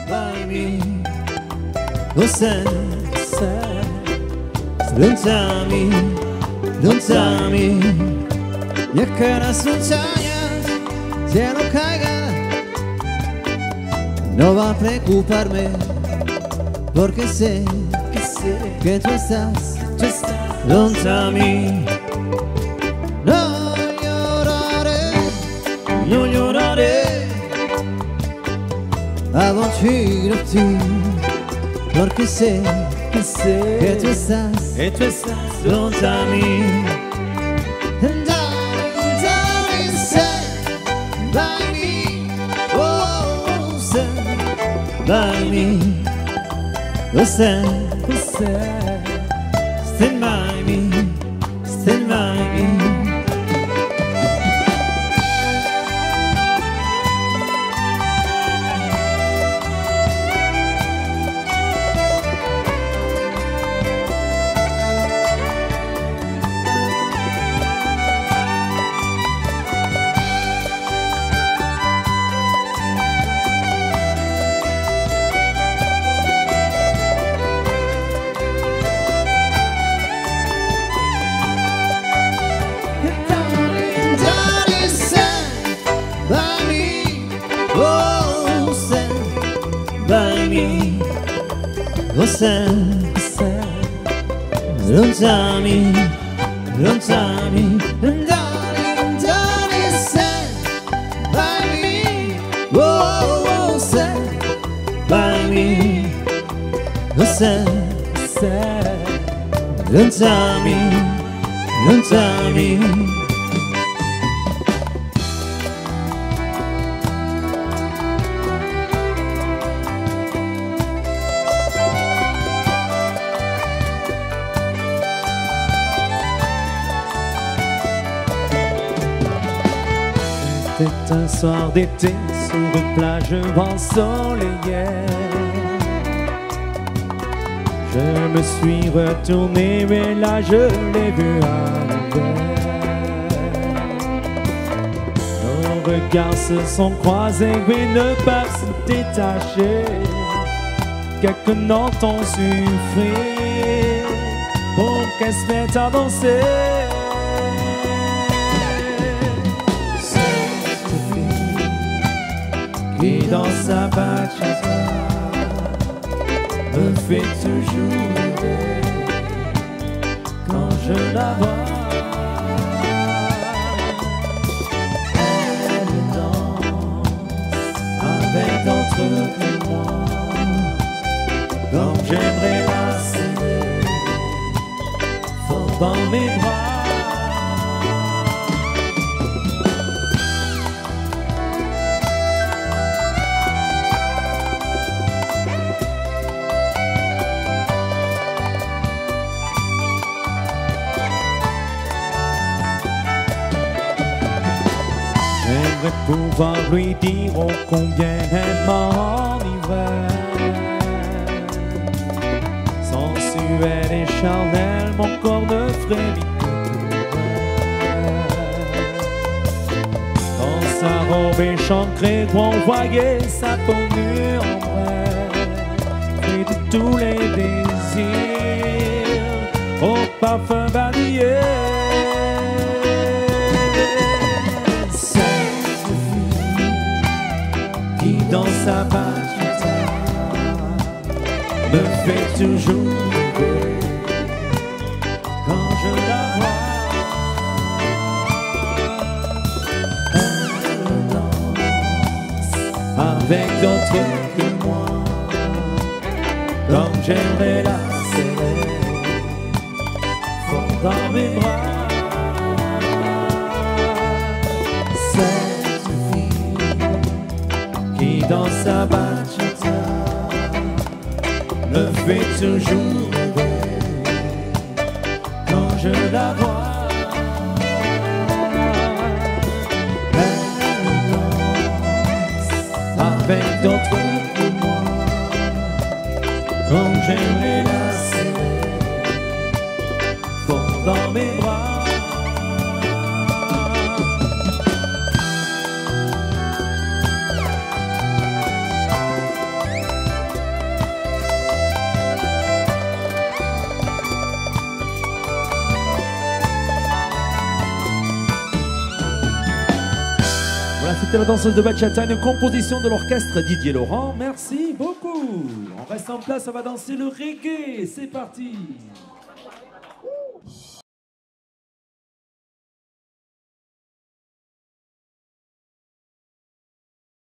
by me. Lontami, lontami, niech nas sunčanja cielo caiga. No va a preocuparme porque sé que tú estás lontami. No lloraré, no lloraré. I won't treat of you porque sé que tú estás lontami. And darling, stand by me, oh, stand by me, oh, stand by me, stand by me. Lontami, lontami, darling, darling, stand by me, oh, stand by me, oh, stand, lontami, lontami. C'était un soir d'été sur une plage ensoleillée. Je me suis retourné, mais là je l'ai vu arriver. Nos regards se sont croisés, mais ne peuvent se détacher. Quelques notes ont suffi pour qu'elle se mette à danser. Qui dans sa bachata me fait toujours rêver quand je la vois. Elle danse avec d'autres que moi, comme j'aimerais la serrer fort dans mes bras. J'aimerais pouvoir lui dire oh combien elle m'enivrait. Sensuelle et charnelle, mon corps ne frémit que dans sa robe échancrée, on voyait sa peau nue en vrai. Et de tous les désirs, au parfum vanillé. Dans sa bachata me fait toujours rêver quand je la vois. Elle danse avec d'autres que moi, comme j'aimerais la serrer fort dans mes bras. Dans sa bachata me fait toujours rêver quand je la vois. Elle danse avec d'autres que moi, comme j'aimerais la serrer fort dans mes bras. C'était la danseuse de bachata, une composition de l'orchestre Didier Laurent. Merci beaucoup. On reste en place, on va danser le reggae. C'est parti.